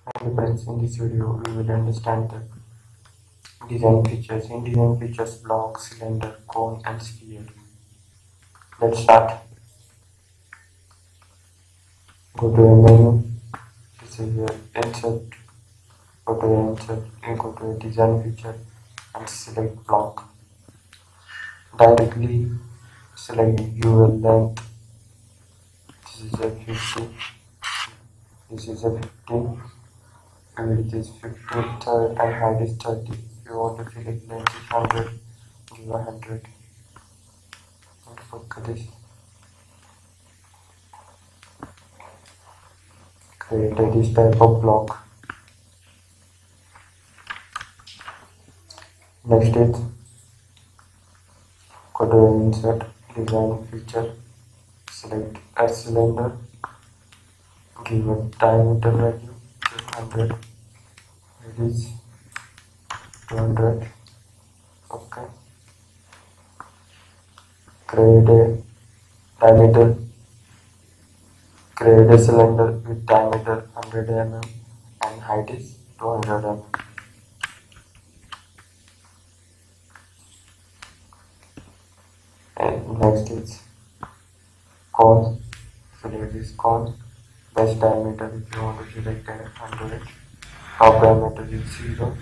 Hi friends, in this video we will understand the design features. In design features, block, cylinder, cone and sphere. Let's start. Go to a menu. This is your insert. Go to a insert. You go to a design feature and select block. Directly select UL length. This is a 50. This is a 15. Width is 50 and height is 30. If you want to select length is 100, give 100. Look at this. Create this type of block. Next is go to insert design feature, select a cylinder, give a diameter value 200, radius 200. Okay. Create a diameter. Create a cylinder with diameter 100 mm and height is 200 mm. And next is cone. Select this cone. Base diameter if you want to select 100. Top diameter is 0.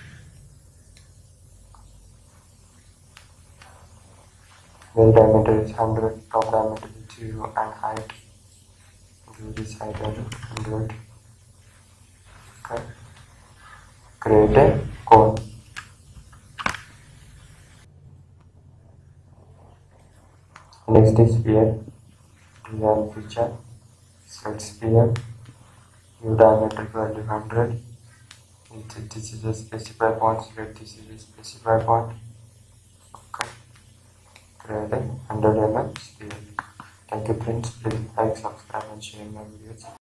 Base diameter is 100. Top diameter is 0 and height. Give this height value 100. Okay. Create a cone. Next is sphere. Design feature. Select sphere. Give diameter value 100. This is a specify point. Select this is a specify point. Okay. Create a 100 mm sphere. Thank you friends. Please like, subscribe and share my videos.